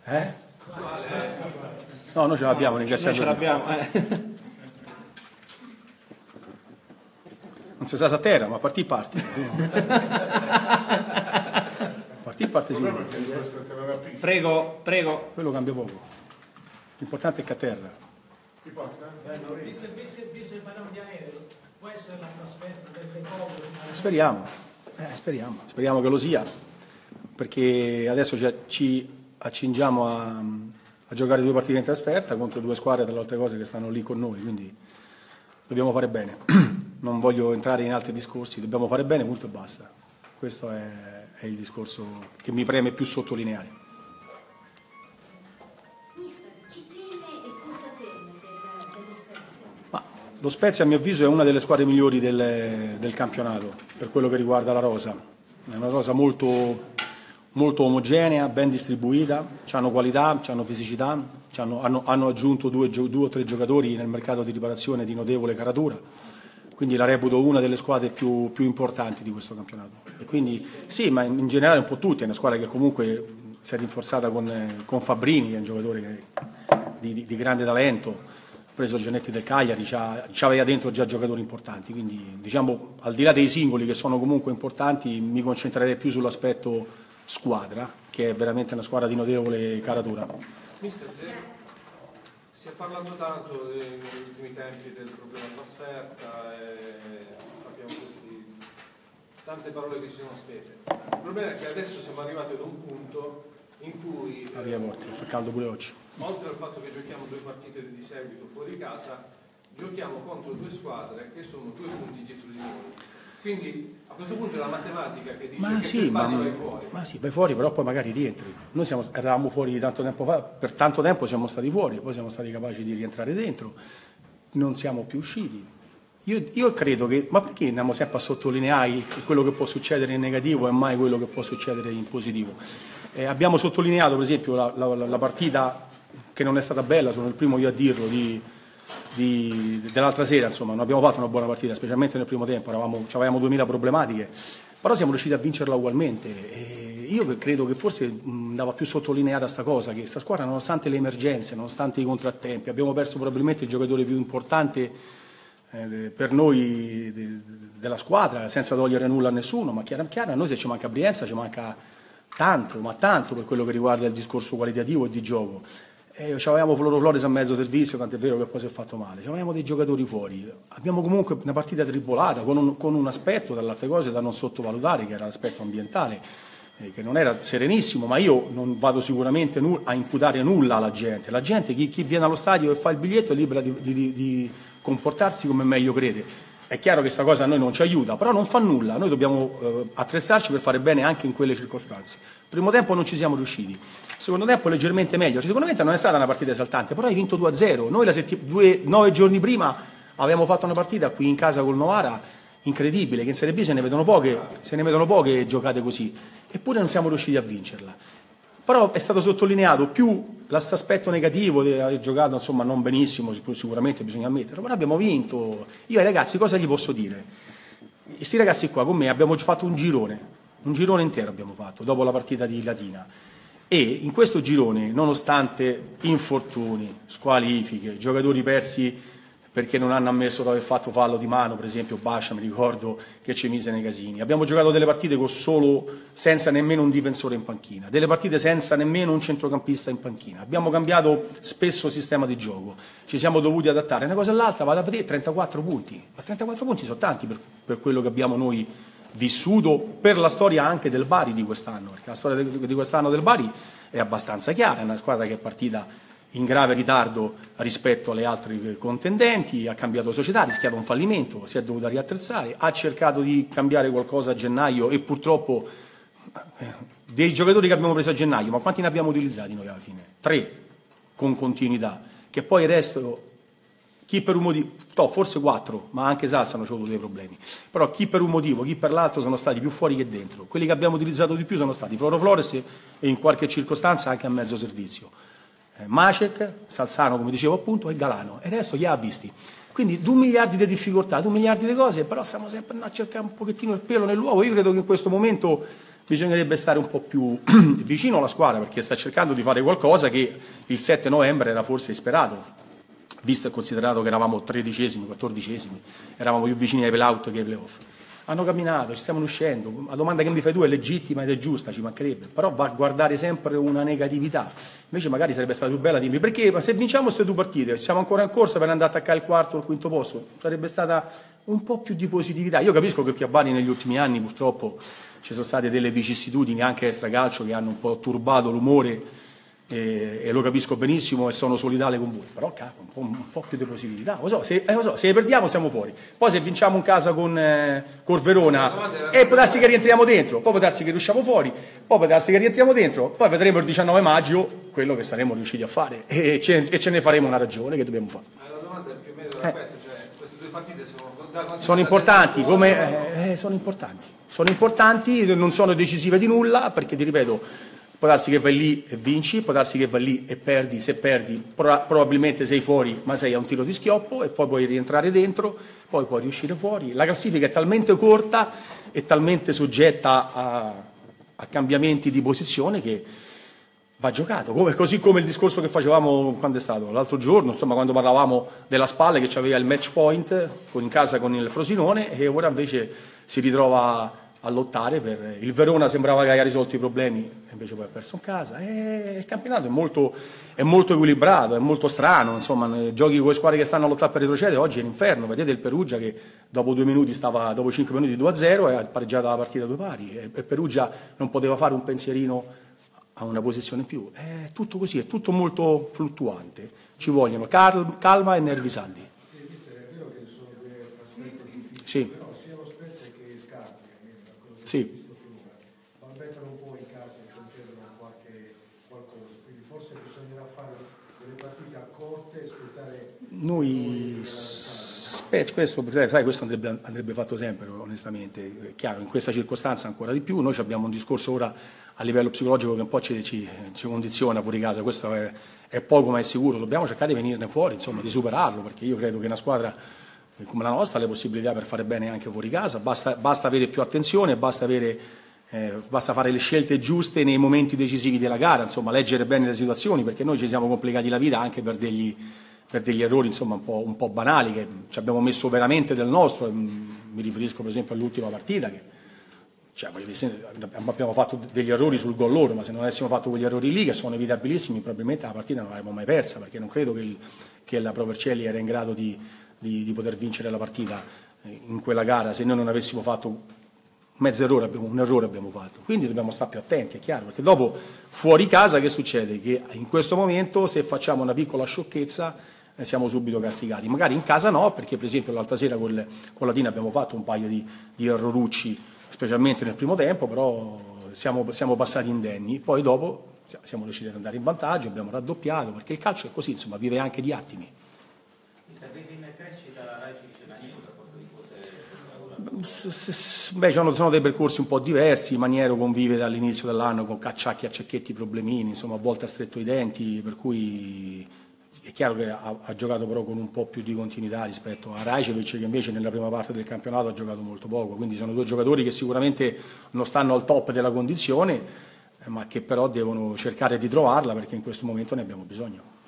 No, noi ce l'abbiamo nei cassetti. Non si sa a terra, ma partì parte. Partì parte sicuro. Prego. Quello cambia poco. L'importante è che a terra. Visto il fenomeno di aereo, può essere la trasferta delle cose? Speriamo che lo sia, perché adesso ci accingiamo a giocare 2 partite in trasferta contro 2 squadre tra le altre cose che stanno lì con noi, quindi dobbiamo fare bene. Non voglio entrare in altri discorsi, dobbiamo fare bene, punto e basta. Questo è il discorso che mi preme più sottolineare. Mister, chi teme e cosa teme dello Spezia? Ma lo Spezia, a mio avviso, è una delle squadre migliori del campionato per quello che riguarda la rosa. È una rosa molto omogenea, ben distribuita, hanno qualità, hanno fisicità, hanno aggiunto 2 o 3 giocatori nel mercato di riparazione di notevole caratura. Quindi la reputo una delle squadre più importanti di questo campionato. E quindi sì, ma in generale un po' tutti, è una squadra che comunque si è rinforzata con Fabbrini, che è un giocatore di grande talento, ha preso Giannetti del Cagliari, c'aveva dentro già giocatori importanti, quindi diciamo al di là dei singoli che sono comunque importanti mi concentrerei più sull'aspetto squadra, che è veramente una squadra di notevole caratura. Mister, si è parlato tanto negli ultimi tempi del problema trasferta e sappiamo tutti tante parole che si sono spese. Il problema è che adesso siamo arrivati ad un punto in cui Fa caldo pure oggi. oltre al fatto che giochiamo 2 partite di seguito fuori casa, giochiamo contro 2 squadre che sono 2 punti dietro di noi. Quindi a questo punto è la matematica che dice che se sbagli vai fuori. Ma sì, vai fuori, però poi magari rientri. Noi eravamo fuori tanto tempo fa, per tanto tempo siamo stati fuori, poi siamo stati capaci di rientrare dentro, non siamo più usciti. Io credo che, ma perché andiamo sempre a sottolineare quello che può succedere in negativo e mai quello che può succedere in positivo? Abbiamo sottolineato per esempio la partita che non è stata bella, sono il primo io a dirlo, dell'altra sera, insomma, non abbiamo fatto una buona partita, specialmente nel primo tempo, avevamo 2000 problematiche, però siamo riusciti a vincerla ugualmente. E io credo che forse andava più sottolineata sta cosa, che questa squadra, nonostante le emergenze, nonostante i contrattempi, abbiamo perso probabilmente il giocatore più importante per noi della squadra, senza togliere nulla a nessuno, ma chiaro, a noi se ci manca Brienza ci manca tanto, ma tanto per quello che riguarda il discorso qualitativo e di gioco. Avevamo Flores a mezzo servizio, tant'è vero che poi si è fatto male. Avevamo dei giocatori fuori. Abbiamo comunque una partita tribolata con un aspetto, dalle altre cose, da non sottovalutare, che era l'aspetto ambientale, che non era serenissimo, ma io non vado sicuramente a imputare nulla alla gente. La gente, chi viene allo stadio e fa il biglietto, è libera di comportarsi come meglio crede. È chiaro che questa cosa a noi non ci aiuta, però non fa nulla. Noi dobbiamo attrezzarci per fare bene anche in quelle circostanze. Primo tempo non ci siamo riusciti. Secondo tempo leggermente meglio. Sicuramente non è stata una partita esaltante, però hai vinto 2-0. Noi 9 giorni prima avevamo fatto una partita qui in casa col Novara incredibile, che in Serie B se ne vedono poche giocate così, eppure non siamo riusciti a vincerla. Però è stato sottolineato più l'aspetto negativo di aver giocato, insomma, non benissimo, sicuramente bisogna ammetterlo, però abbiamo vinto. Io ai ragazzi cosa gli posso dire? Questi ragazzi qua con me abbiamo fatto un girone intero abbiamo fatto dopo la partita di Latina. E in questo girone, nonostante infortuni, squalifiche, giocatori persi perché non hanno ammesso di aver fatto fallo di mano, per esempio Bascia, mi ricordo che ci mise nei casini, abbiamo giocato delle partite senza nemmeno un difensore in panchina, delle partite senza nemmeno un centrocampista in panchina, abbiamo cambiato spesso sistema di gioco, ci siamo dovuti adattare, una cosa all'altra, vado a vedere 34 punti, ma 34 punti sono tanti per quello che abbiamo noi vissuto, per la storia anche del Bari di quest'anno, perché la storia di quest'anno del Bari è abbastanza chiara, è una squadra che è partita in grave ritardo rispetto alle altre contendenti, ha cambiato società, ha rischiato un fallimento, si è dovuta riattrezzare, ha cercato di cambiare qualcosa a gennaio e purtroppo dei giocatori che abbiamo preso a gennaio, ma quanti ne abbiamo utilizzati noi alla fine? 3 con continuità, che poi il resto, chi per un motivo, forse 4, ma anche Salsa hanno avuto dei problemi, però chi per un motivo, chi per l'altro sono stati più fuori che dentro. Quelli che abbiamo utilizzato di più sono stati Flores e in qualche circostanza anche a mezzo servizio, Macek, Salzano come dicevo appunto e Galano, e adesso chi ha visti. Quindi 2 miliardi di difficoltà, 2 miliardi di cose, però stiamo sempre a cercare un pochettino il pelo nell'uovo. Io credo che in questo momento bisognerebbe stare un po' più vicino alla squadra, perché sta cercando di fare qualcosa che il 7 novembre era forse sperato, visto e considerato che eravamo 13esimi, 14esimi, eravamo più vicini ai play-out che ai play-off. Hanno camminato, ci stiamo uscendo. La domanda che mi fai tu è legittima ed è giusta, ci mancherebbe, però va a guardare sempre una negatività. Invece magari sarebbe stata più bella dirmi perché ma se vinciamo queste 2 partite, siamo ancora in corsa per andare a attaccare il quarto o il quinto posto, sarebbe stata un po' più di positività. Io capisco che qui a Bari negli ultimi anni purtroppo ci sono state delle vicissitudini anche extracalcio che hanno un po' turbato l'umore e lo capisco benissimo e sono solidale con voi, però un po' più di positività. Lo so, se perdiamo siamo fuori, poi se vinciamo in casa con Verona può darsi che rientriamo dentro, poi può darsi che riusciamo fuori, poi può darsi che rientriamo dentro, poi vedremo il 19 maggio quello che saremo riusciti a fare e ce ne faremo una ragione che dobbiamo fare. La domanda è più o meno questa, cioè queste 2 partite sono importanti, sono importanti, non sono decisive di nulla, perché ti ripeto, può darsi che vai lì e vinci, può darsi che vai lì e perdi, se perdi probabilmente sei fuori, ma sei a un tiro di schioppo e poi puoi rientrare dentro, poi puoi riuscire fuori. La classifica è talmente corta e talmente soggetta a cambiamenti di posizione che va giocato, così come il discorso che facevamo quando è stato l'altro giorno, insomma quando parlavamo della Spalle che aveva il match point in casa con il Frosinone e ora invece si ritrova a lottare per il Verona, sembrava che aveva risolto i problemi invece poi ha perso in casa il campionato è molto equilibrato, è molto strano, insomma giochi con le squadre che stanno a lottare per retrocedere, oggi è l'inferno, vedete il Perugia che dopo 2 minuti dopo 5 minuti 2-0 e ha pareggiato la partita a 2 pari e Perugia non poteva fare un pensierino a una posizione in più, è tutto così, è tutto molto fluttuante, ci vogliono calma e nervi saldi. Sì. Sì. Balbettano un po' in casa e concedono qualcosa, quindi forse bisognerà fare delle partite a corte e aspettare. Noi questo andrebbe fatto sempre, onestamente, è chiaro, in questa circostanza ancora di più, noi abbiamo un discorso ora a livello psicologico che un po' ci condiziona fuori casa, questo è poco ma è sicuro, dobbiamo cercare di venirne fuori, insomma, di superarlo, perché io credo che una squadra come la nostra ha le possibilità per fare bene anche fuori casa, basta avere più attenzione, basta fare le scelte giuste nei momenti decisivi della gara, insomma leggere bene le situazioni, perché noi ci siamo complicati la vita anche per degli errori insomma un po' banali che ci abbiamo messo veramente del nostro, mi riferisco per esempio all'ultima partita che abbiamo fatto degli errori sul gol loro, ma se non avessimo fatto quegli errori lì che sono evitabilissimi probabilmente la partita non l'avremmo mai persa, perché non credo che la Pro Vercelli era in grado di poter vincere la partita in quella gara se noi non avessimo fatto mezzo errore, un errore abbiamo fatto, quindi dobbiamo stare più attenti, è chiaro, perché dopo fuori casa che succede? Che in questo momento se facciamo una piccola sciocchezza siamo subito castigati, magari in casa no, perché per esempio l'altra sera con Latina abbiamo fatto un paio di errorucci, specialmente nel primo tempo, però siamo passati indenni, poi dopo siamo riusciti ad andare in vantaggio, abbiamo raddoppiato, perché il calcio è così, insomma, vive anche di attimi. Beh, sono dei percorsi un po' diversi, Maniero convive dall'inizio dell'anno con Cacciacchi a Cecchetti problemini, insomma a volte ha stretto i denti, per cui è chiaro che ha giocato però con un po' più di continuità rispetto a Rajcevic che invece nella prima parte del campionato ha giocato molto poco, quindi sono 2 giocatori che sicuramente non stanno al top della condizione, ma che però devono cercare di trovarla perché in questo momento ne abbiamo bisogno.